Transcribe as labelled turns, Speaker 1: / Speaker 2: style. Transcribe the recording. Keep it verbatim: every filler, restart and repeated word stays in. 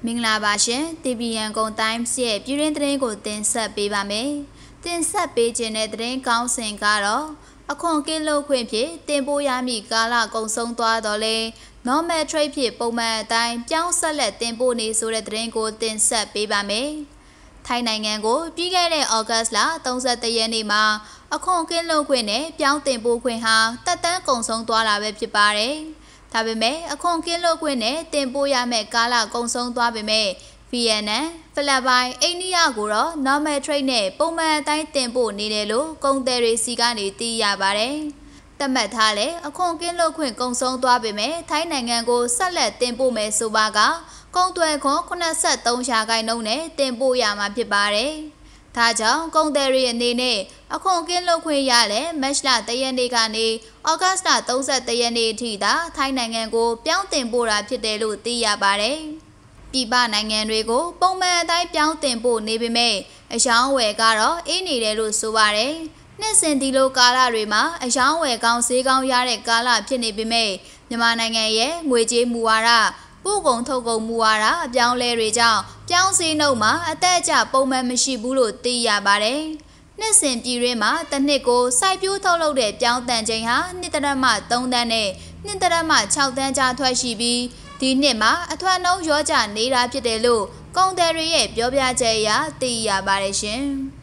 Speaker 1: မင်္ဂလာပါရှင် တီ ဗီ Yangon Times ရဲ့ပြည်တွင်းသတင်းကိုတင်ဆက်ပေးပါမယ်။တင်ဆက်ပေးခြင်းတဲ့သတင်းကောင်းစဉ်ကတော့အခွန်ကင်းလို့ခွင့်ဖြင့်တင်ပို့ရမည့်ကာလကုန်ဆုံးသွားတော့လေ normal trade ဖြင့်ပုံမှန်အတိုင်းပြောင်းဆက်လက်တင်ပို့နေဆိုတဲ့သတင်းကိုတင်ဆက်ပေးပါမယ်။ထိုင်းနိုင်ငံကိုပြီးခဲ့တဲ့ဩဂတ်လ၃၁ရက်နေ့မှာအခွန်ကင်းလို့ခွင့်နဲ့ပြောင်းတင်ပို့ခွင့်ဟာတက်တန်းကုန်ဆုံးသွားတာပဲဖြစ်ပါတယ်။ဒါပေမဲ့အခွန်ကင်းလို့ခွင့်နဲ့တင်ပို့ရမယ့်ကာလကုန်ဆုံးသွားပေမဲ့ဗီယက်နမ်ဖိလစ်ပိုင်အိန္ဒိယကိုတော့ normal trade နဲ့ပုံမှန်အတိုင်းတင်ပို့နေတယ်လို့ကုန်သည်တွေစီကနေသိရပါတယ်။သတ်မှတ်ထားလေအခွန်ကင်းလို့ခွင့်ကုန်ဆုံးသွားပေမဲ့ထိုင်းနိုင်ငံကိုဆက်လက်တင်ပို့မယ်ဆိုပါကကုန်သွယ်ခွန်၇၃ရာခိုင်နှုန်းနဲ့တင်ပို့ရမှာဖြစ်ပါတယ်။ဒါကြောင့်ကုန်သည်တွေအနေနဲ့အခွန်ကင်းလွတ်ခွင့်ရတဲ့မတ်လ၁ရက်နေ့ကနေဩဂတ်လ၃၁ရက်နေ့အထိသာထိုင်းနိုင်ငံကိုပြောင်းတင်ပို့တာဖြစ်တယ်လို့သိရပါတယ်။ပြည်ပနိုင်ငံတွေကိုပုံမှန်အတိုင်းပြောင်းတင်ပို့နေပေမဲ့အယောင်းဝယ်ကတော့အေးနေတယ်လို့ဆိုပါတယ်။နှစ်စဉ်ဒီလိုကာလတွေမှာအယောင်းဝယ်ကောင်းဈေးကောင်းရတဲ့ကာလဖြစ်နေပေမဲ့မြန်မာနိုင်ငံရဲ့ငွေကြေးမူဝါဒပို့ကုန်ထုတ်ကုန်မူဝါဒအပြောင်းလဲတွေကြောင့်ပြောင်းစည်းနှုန်းမှာအသက်အကျပုံမှန်မရှိဘူးလို့သိရပါတယ်။နှစ်စဉ်ပြည်တွင်းမှာတစ်နှစ်ကိုစိုက်ပျိုးထုတ်လုပ်တဲ့ပြောင်းတန်ချိန်ဟာနှစ်တရမ၃တန်းနဲ့နှစ်တရမ၆တန်းကြားထွက်ရှိပြီးဒီနှစ်မှာအထွက်နှုန်းရောကျနေတာဖြစ်တယ်လို့ကုန်သည်တွေရဲ့ပြောပြချက်အရသိရပါတယ်ရှင်။